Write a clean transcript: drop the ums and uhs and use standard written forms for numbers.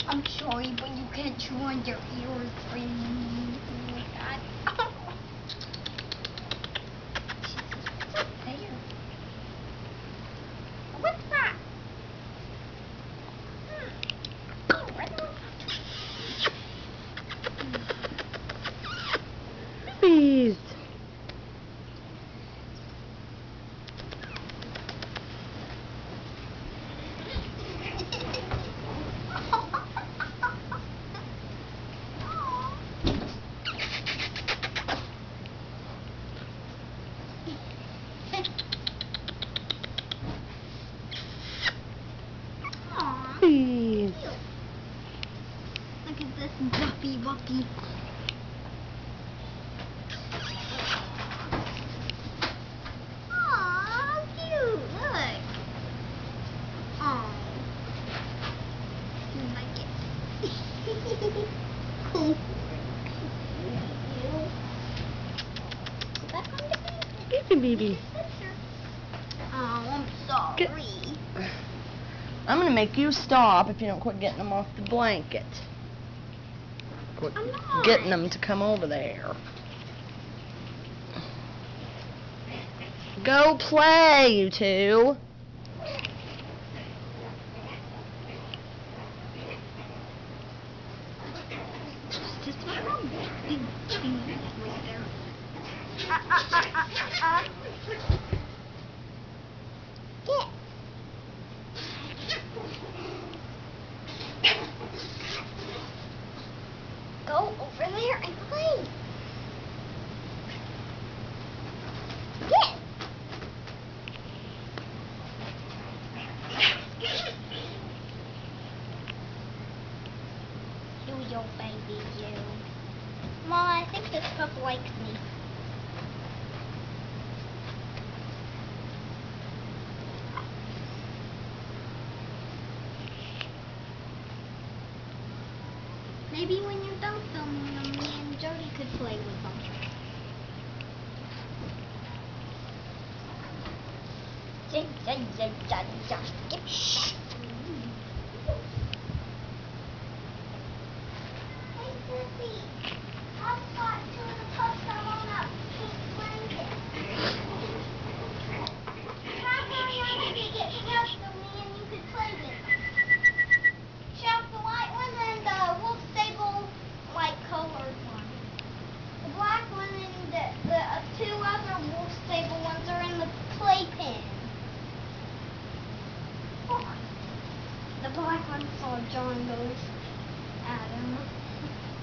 I'm sorry, but you can't chew on your ears or anything like that. What's up there? What's that? Oh, right on. Puppies. Puppies. Look at this duppy wuppy. Aw, cute. Look. Aw. You like it? Cool. Back on the bed. Baby. Oh, I'm sorry. I'm gonna make you stop if you don't quit getting them off the blanket. Quit I'm not. getting them to come over there. Go play, you two. Just how big right there. Get. Go over there and play. Get. You baby, you. Mom, I think this pup likes me. Maybe when you're done filming them, me and Jody could play with them. Shh. Hey, Sissy. I've got two of the pups that are on that pink blanket. How come y'all need to get past them, me and you could play with them? Shout the white one and the wolf stable, like colored one. The black one and the two other wolf stable ones are in the playpen. The black one saw John goes at him.